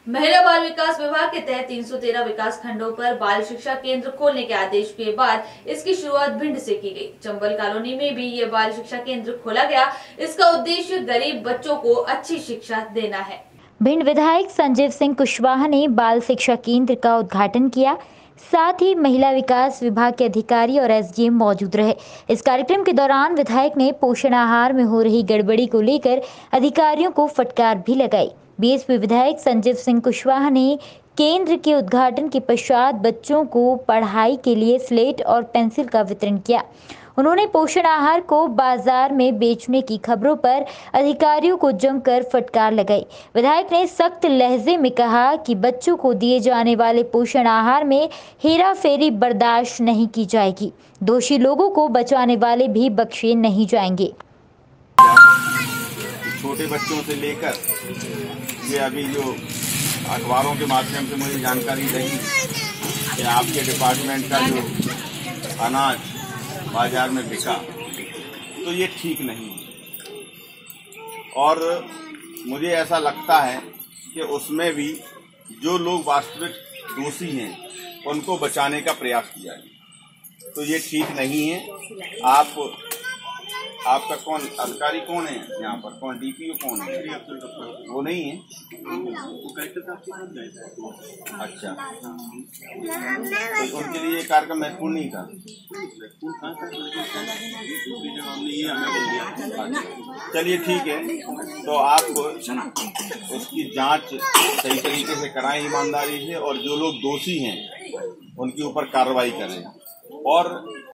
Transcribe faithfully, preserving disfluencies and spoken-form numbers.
महिला बाल विकास विभाग के तहत तीन सौ तेरह विकास खंडों पर बाल शिक्षा केंद्र खोलने के आदेश के बाद इसकी शुरुआत भिंड से की गई। चंबल कॉलोनी में भी ये बाल शिक्षा केंद्र खोला गया। इसका उद्देश्य गरीब बच्चों को अच्छी शिक्षा देना है। भिंड विधायक संजीव सिंह कुशवाहा ने बाल शिक्षा केंद्र का उद्घाटन किया। साथ ही महिला विकास विभाग के अधिकारी और एसडीएम मौजूद रहे। इस कार्यक्रम के दौरान विधायक ने पोषण आहार में हो रही गड़बड़ी को लेकर अधिकारियों को फटकार भी लगाई। बीएसपी विधायक संजीव सिंह कुशवाहा ने केंद्र के उद्घाटन के पश्चात बच्चों को पढ़ाई के लिए स्लेट और पेंसिल का वितरण किया। उन्होंने पोषण आहार को बाजार में बेचने की खबरों पर अधिकारियों को जमकर फटकार लगाई। विधायक ने सख्त लहजे में कहा कि बच्चों को दिए जाने वाले पोषण आहार में हेरा फेरी बर्दाश्त नहीं की जाएगी। दोषी लोगों को बचाने वाले भी बख्शे नहीं जाएंगे। छोटे बच्चों से लेकर ये अभी जो अखबारों के माध्यम से मुझे जानकारी रही कि आपके डिपार्टमेंट का जो अनाज बाजार में बिका, तो ये ठीक नहीं है। और मुझे ऐसा लगता है कि उसमें भी जो लोग वास्तविक दोषी हैं उनको बचाने का प्रयास किया है, तो ये ठीक नहीं है। आप आपका कौन अधिकारी कौन है यहाँ पर, कौन डीपीओ कौन है? वो नहीं है। अच्छा, तो उनके लिए ये कार्यक्रम महत्वपूर्ण नहीं था। चलिए ठीक है, तो आप उसकी जांच सही तरीके से कराएं ईमानदारी से, और जो लोग दोषी हैं उनके ऊपर कार्रवाई करें। और